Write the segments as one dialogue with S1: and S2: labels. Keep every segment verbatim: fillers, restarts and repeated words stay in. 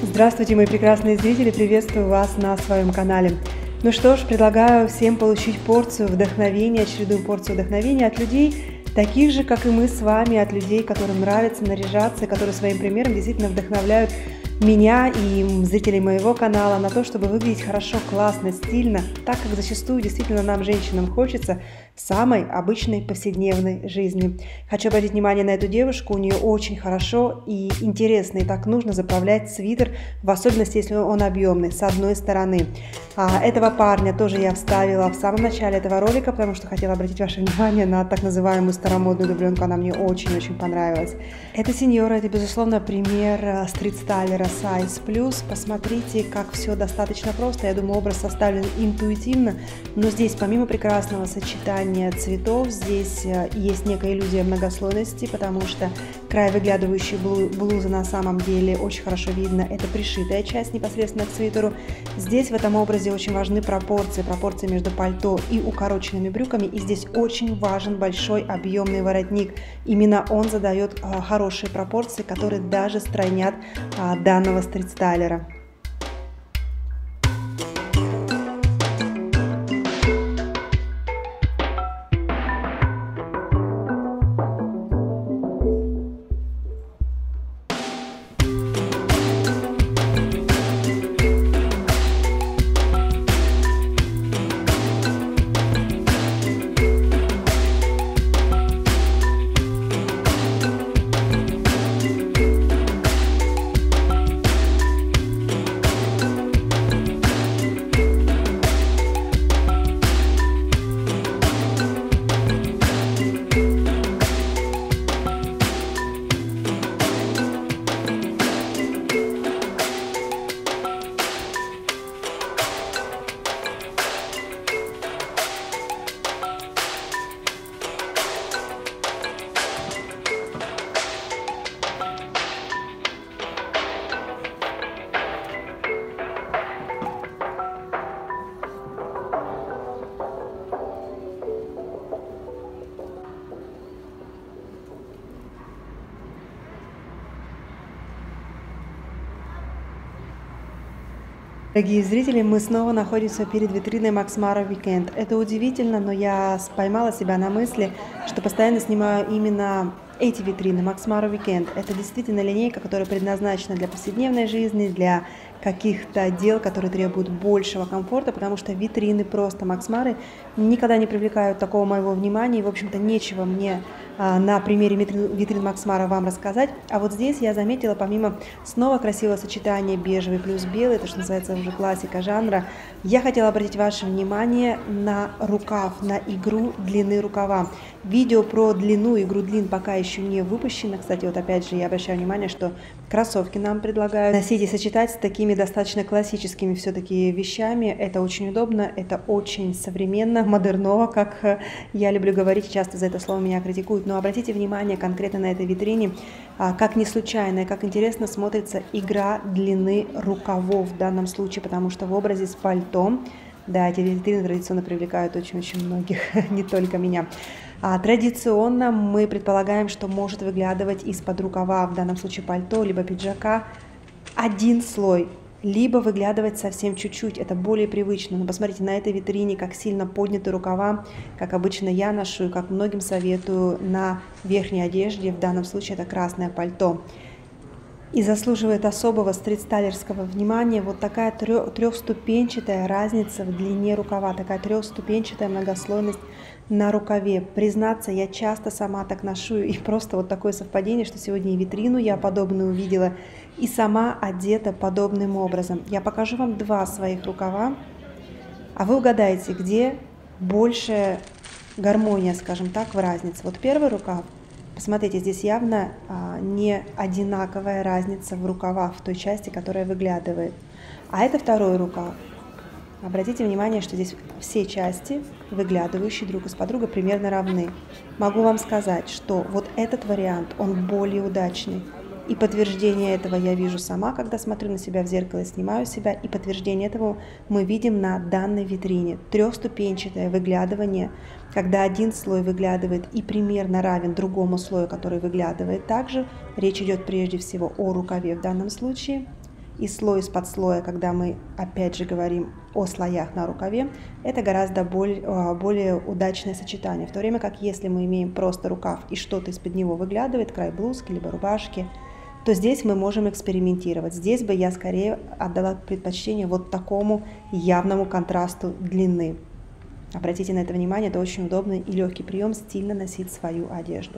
S1: Здравствуйте, мои прекрасные зрители, приветствую вас на своем канале. Ну что ж, предлагаю всем получить порцию вдохновения, очередную порцию вдохновения от людей, таких же, как и мы с вами, от людей, которым нравится наряжаться, которые своим примером действительно вдохновляют меня и зрителей моего канала на то, чтобы выглядеть хорошо, классно, стильно, так как зачастую действительно нам, женщинам, хочется в самой обычной повседневной жизни. Хочу обратить внимание на эту девушку, у нее очень хорошо и интересно, и так нужно заправлять свитер, в особенности, если он объемный, с одной стороны. А этого парня тоже я вставила в самом начале этого ролика, потому что хотела обратить ваше внимание на так называемую старомодную дубленку, она мне очень-очень понравилась. Эта сеньора, это, безусловно, пример стрит-стайлера Size Plus. Посмотрите, как все достаточно просто. Я думаю, образ составлен интуитивно, но здесь, помимо прекрасного сочетания цветов, здесь есть некая иллюзия многослойности, потому что край выглядывающей блузы на самом деле очень хорошо видно. Это пришитая часть непосредственно к свитеру. Здесь в этом образе очень важны пропорции, пропорции между пальто и укороченными брюками. И здесь очень важен большой объемный воротник. Именно он задает хорошие пропорции, которые даже стройнят данного стрит-стайлера. Дорогие зрители, мы снова находимся перед витриной Max Mara Weekend. Это удивительно, но я поймала себя на мысли, что постоянно снимаю именно эти витрины Max Mara Weekend. Это действительно линейка, которая предназначена для повседневной жизни, для каких-то дел, которые требуют большего комфорта, потому что витрины просто Max Mara никогда не привлекают такого моего внимания, и, в общем-то, нечего мне а, на примере витрин Max Mara вам рассказать. А вот здесь я заметила, помимо снова красивого сочетания бежевый плюс белый, это, что называется, уже классика жанра, я хотела обратить ваше внимание на рукав, на игру длины рукава. Видео про длину, игру длин пока еще не выпущено. Кстати, вот опять же я обращаю внимание, что кроссовки нам предлагают носить и сочетать с такими достаточно классическими все-таки вещами. Это очень удобно, это очень современно, модерново, как я люблю говорить, часто за это слово меня критикуют. Но обратите внимание конкретно на этой витрине, как не случайно, как интересно смотрится игра длины рукавов в данном случае, потому что в образе с пальто, да, эти витрины традиционно привлекают очень-очень многих, не только меня. А традиционно мы предполагаем, что может выглядывать из-под рукава, в данном случае пальто, либо пиджака, один слой, либо выглядывать совсем чуть-чуть, это более привычно. Но посмотрите на этой витрине, как сильно подняты рукава, как обычно я ношу и как многим советую на верхней одежде, в данном случае это красное пальто. И заслуживает особого стрит-стайлерского внимания вот такая трехступенчатая разница в длине рукава, такая трехступенчатая многослойность на рукаве. Признаться, я часто сама так ношу, и просто вот такое совпадение, что сегодня и витрину я подобную увидела, и сама одета подобным образом. Я покажу вам два своих рукава, а вы угадаете, где больше гармония, скажем так, в разнице. Вот первый рукав. Посмотрите, здесь явно а, не одинаковая разница в рукавах, в той части, которая выглядывает. А это второй рукав. Обратите внимание, что здесь все части, выглядывающие друг из-под друга, примерно равны. Могу вам сказать, что вот этот вариант, он более удачный. И подтверждение этого я вижу сама, когда смотрю на себя в зеркало и снимаю себя. И подтверждение этого мы видим на данной витрине. Трехступенчатое выглядывание, когда один слой выглядывает и примерно равен другому слою, который выглядывает. Также речь идет прежде всего о рукаве в данном случае. и слой из-под слоя, когда мы опять же говорим о слоях на рукаве, это гораздо более, более удачное сочетание. В то время как если мы имеем просто рукав и что-то из-под него выглядывает, край блузки либо рубашки, то здесь мы можем экспериментировать. Здесь бы я скорее отдала предпочтение вот такому явному контрасту длины. Обратите на это внимание, это очень удобный и легкий прием стильно носить свою одежду.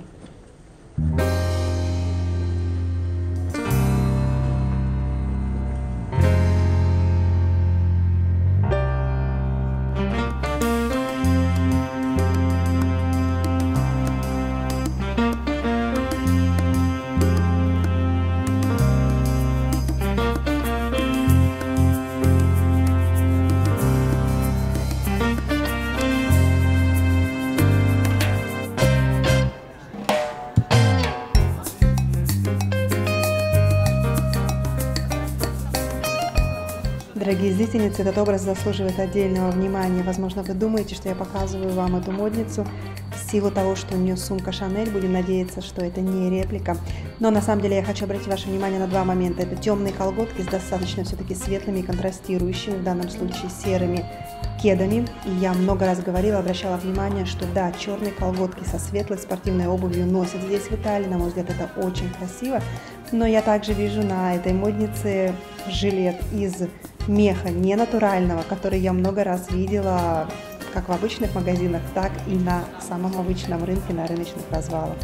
S1: Дорогие зрительницы, этот образ заслуживает отдельного внимания. Возможно, вы думаете, что я показываю вам эту модницу в силу того, что у нее сумка Шанель. Будем надеяться, что это не реплика. Но на самом деле я хочу обратить ваше внимание на два момента. Это темные колготки с достаточно все-таки светлыми и контрастирующими, в данном случае серыми кедами. И я много раз говорила, обращала внимание, что да, черные колготки со светлой спортивной обувью носят здесь в Италии. На мой взгляд, это очень красиво. Но я также вижу на этой моднице жилет из меха не натурального, который я много раз видела как в обычных магазинах, так и на самом обычном рынке, на рыночных развалах.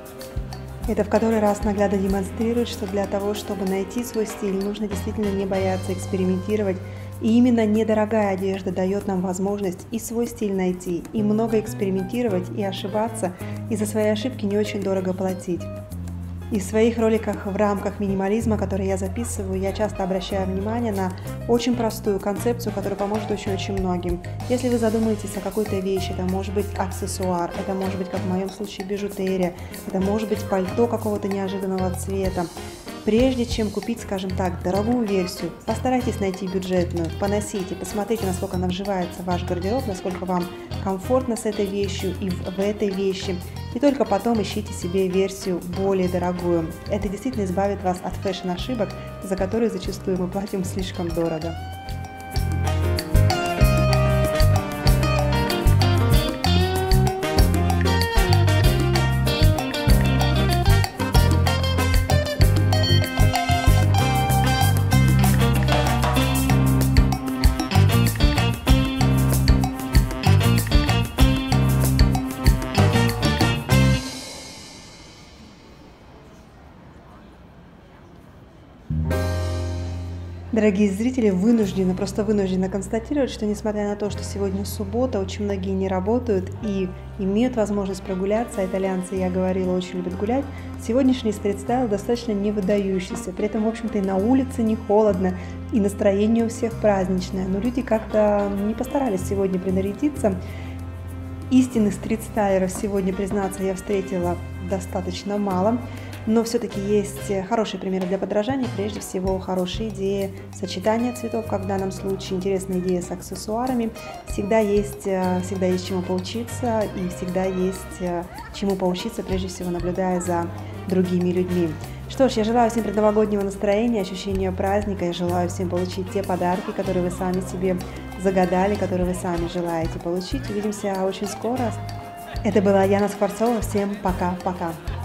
S1: Это в который раз наглядно демонстрирует, что для того, чтобы найти свой стиль, нужно действительно не бояться экспериментировать. И именно недорогая одежда дает нам возможность и свой стиль найти, и много экспериментировать, и ошибаться, и за свои ошибки не очень дорого платить. И в своих роликах в рамках минимализма, которые я записываю, я часто обращаю внимание на очень простую концепцию, которая поможет очень-очень многим. Если вы задумаетесь о какой-то вещи, это может быть аксессуар, это может быть, как в моем случае, бижутерия, это может быть пальто какого-то неожиданного цвета. Прежде чем купить, скажем так, дорогую версию, постарайтесь найти бюджетную, поносите, посмотрите, насколько она вживается в ваш гардероб, насколько вам комфортно с этой вещью и в, в этой вещи. И только потом ищите себе версию более дорогую. Это действительно избавит вас от фэшн-ошибок, за которые зачастую мы платим слишком дорого. Дорогие зрители, вынуждены, просто вынуждены констатировать, что несмотря на то, что сегодня суббота, очень многие не работают и имеют возможность прогуляться, итальянцы, я говорила, очень любят гулять, сегодняшний стрит-стайл достаточно не выдающийся, при этом, в общем-то, и на улице не холодно, и настроение у всех праздничное, но люди как-то не постарались сегодня принарядиться. Истинных стрит-стайлеров сегодня, признаться, я встретила достаточно мало. Но все-таки есть хорошие примеры для подражания, прежде всего хорошие идеи сочетания цветов, как в данном случае, интересные идеи с аксессуарами. Всегда есть, всегда есть чему поучиться и всегда есть чему поучиться, прежде всего наблюдая за другими людьми. Что ж, я желаю всем предновогоднего настроения, ощущения праздника, я желаю всем получить те подарки, которые вы сами себе загадали, которые вы сами желаете получить. Увидимся очень скоро. Это была Яна Скворцова. Всем пока-пока.